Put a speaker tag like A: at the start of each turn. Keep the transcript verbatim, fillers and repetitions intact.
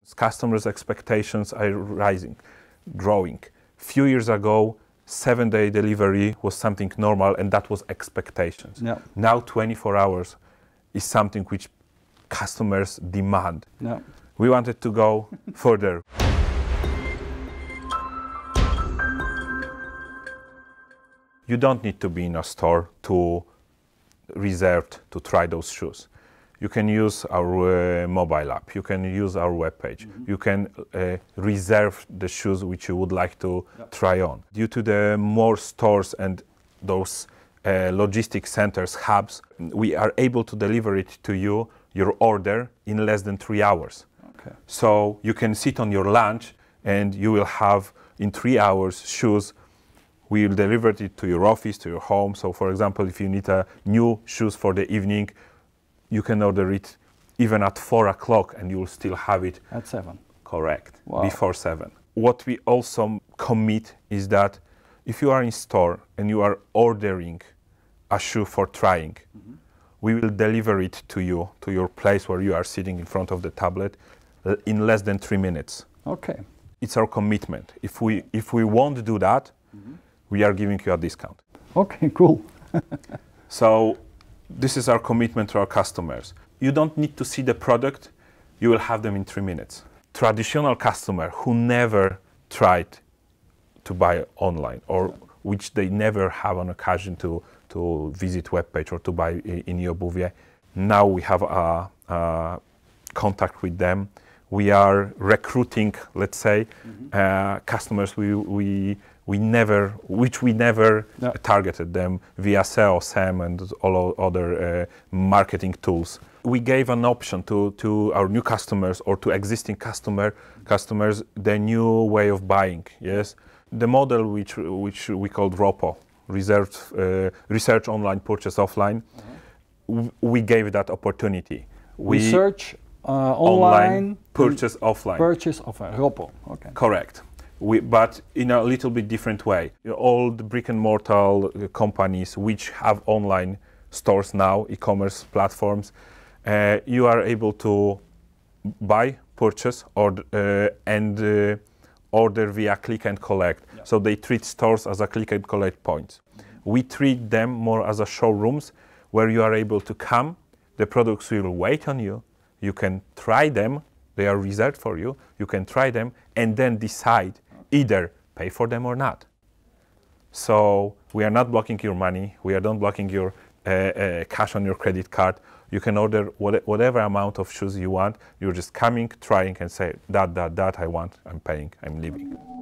A: Customers' expectations are rising, growing. Few years ago, seven-day delivery was something normal, and that was expectations.
B: Yeah.
A: Now twenty-four hours is something which customers demand.
B: Yeah.
A: We wanted to go further. You don't need to be in a store to reserve to try those shoes. You can use our uh, mobile app, you can use our webpage, mm-hmm. you can uh, reserve the shoes which you would like to yep. try on. Due to the more stores and those uh, logistic centers, hubs, we are able to deliver it to you, your order, in less than three hours.
B: Okay.
A: So you can sit on your lunch and you will have in three hours shoes. We will deliver it to your office, to your home. So for example, if you need a new shoes for the evening, you can order it even at four o'clock and you will still have it.
B: At seven.
A: Correct.
B: Wow.
A: Before seven. What we also commit is that if you are in store and you are ordering a shoe for trying, mm-hmm. we will deliver it to you, to your place where you are sitting in front of the tablet in less than three minutes.
B: Okay.
A: It's our commitment. If we, if we won't do that, mm-hmm. we are giving you a discount.
B: Okay, cool.
A: So this is our commitment to our customers. You don't need to see the product, you will have them in three minutes. Traditional customer who never tried to buy online or which they never have an occasion to, to visit webpage or to buy in Eobuwie, now we have a, a contact with them. We are recruiting, let's say, mm-hmm. uh, customers we, we we never, which we never no. targeted them via S E O, S E M, and all other uh, marketing tools. We gave an option to, to our new customers or to existing customer customers the new way of buying. Yes, the model which which we called R O P O, reserved uh, research online, purchase offline. Uh-huh. We gave that opportunity. We
B: research uh, online, online,
A: purchase offline.
B: Purchase offline. R O P O. Okay.
A: Correct. We, but in a little bit different way. All the brick-and-mortar companies which have online stores now, e-commerce platforms, uh, you are able to buy, purchase, or, uh, and uh, order via click and collect. Yeah. So they treat stores as a click and collect points. Mm-hmm. We treat them more as a showrooms where you are able to come, the products will wait on you, you can try them, they are reserved for you, you can try them, and then decide either pay for them or not. So we are not blocking your money, we are not blocking your uh, uh, cash on your credit card. You can order what, whatever amount of shoes you want, you're just coming, trying and say, that, that, that I want, I'm paying, I'm leaving.